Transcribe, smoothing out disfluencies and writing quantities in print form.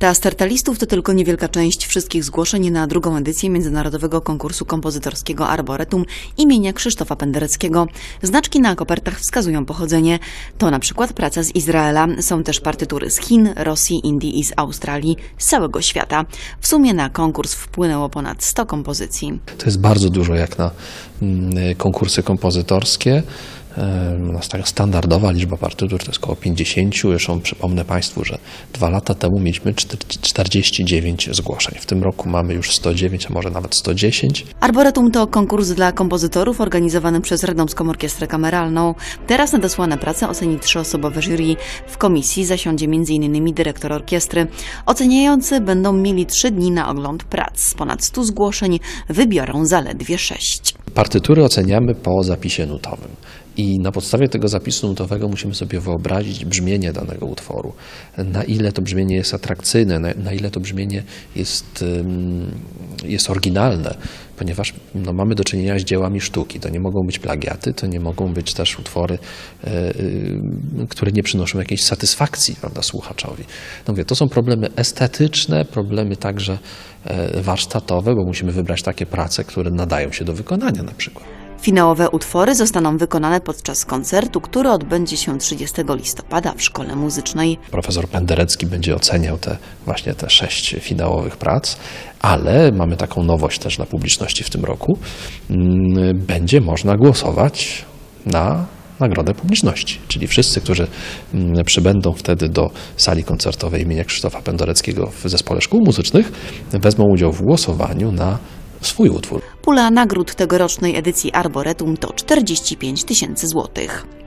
Ta sterta listów to tylko niewielka część wszystkich zgłoszeń na drugą edycję Międzynarodowego Konkursu Kompozytorskiego Arboretum imienia Krzysztofa Pendereckiego. Znaczki na kopertach wskazują pochodzenie. To na przykład praca z Izraela. Są też partytury z Chin, Rosji, Indii i z Australii, z całego świata. W sumie na konkurs wpłynęło ponad 100 kompozycji. To jest bardzo dużo jak na konkursy kompozytorskie. Taka standardowa liczba partytur to jest około 50. Zresztą przypomnę Państwu, że 2 lata temu mieliśmy 49 zgłoszeń. W tym roku mamy już 109, a może nawet 110. Arboretum to konkurs dla kompozytorów organizowany przez Radomską Orkiestrę Kameralną. Teraz nadesłane prace oceni 3-osobowe jury. W komisji zasiądzie m.in. dyrektor orkiestry. Oceniający będą mieli 3 dni na ogląd prac. Z ponad 100 zgłoszeń wybiorą zaledwie 6. Partytury oceniamy po zapisie nutowym. I na podstawie tego zapisu nutowego musimy sobie wyobrazić brzmienie danego utworu. Na ile to brzmienie jest atrakcyjne, na ile to brzmienie jest oryginalne, ponieważ mamy do czynienia z dziełami sztuki. To nie mogą być plagiaty, to nie mogą być też utwory, które nie przynoszą jakiejś satysfakcji, prawda, słuchaczowi. No mówię, to są problemy estetyczne, problemy także warsztatowe, bo musimy wybrać takie prace, które nadają się do wykonania na przykład. Finałowe utwory zostaną wykonane podczas koncertu, który odbędzie się 30 listopada w Szkole Muzycznej. Profesor Penderecki będzie oceniał właśnie te 6 finałowych prac, ale mamy taką nowość też dla publiczności w tym roku. Będzie można głosować na nagrodę publiczności, czyli wszyscy, którzy przybędą wtedy do sali koncertowej imienia Krzysztofa Pendereckiego w Zespole Szkół Muzycznych, wezmą udział w głosowaniu na swój utwór. Pula nagród tegorocznej edycji Arboretum to 45 000 złotych.